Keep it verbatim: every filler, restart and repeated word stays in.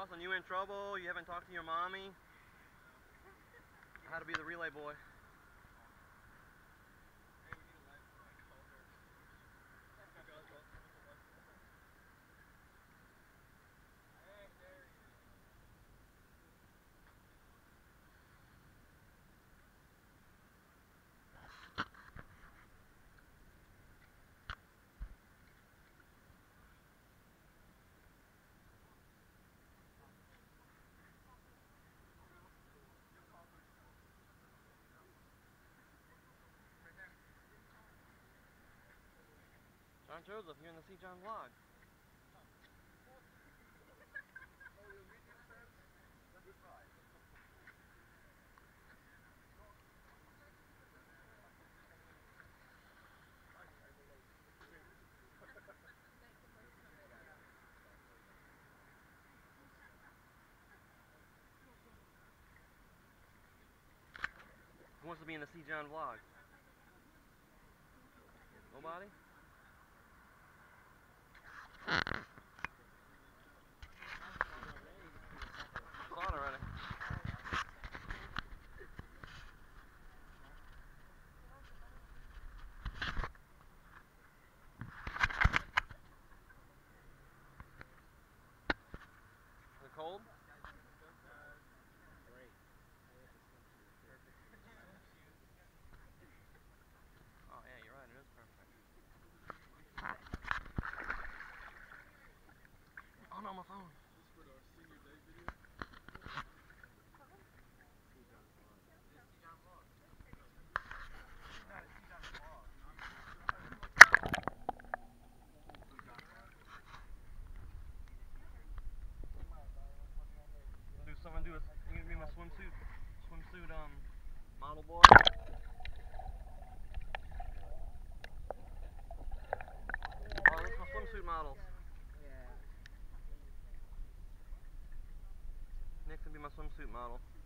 Austin, you in trouble? You haven't talked to your mommy? How to be the relay boy. John Joseph, you're in the See John vlog. Who wants to be in the See John vlog? Nobody? Saw it already. Is it cold? Oh yeah, you're right, it is perfect. Oh no, my phone. Do someone do a, you gonna be my swimsuit, swimsuit um model boy? Oh, that's my swimsuit models. Nick's gonna be my swimsuit model.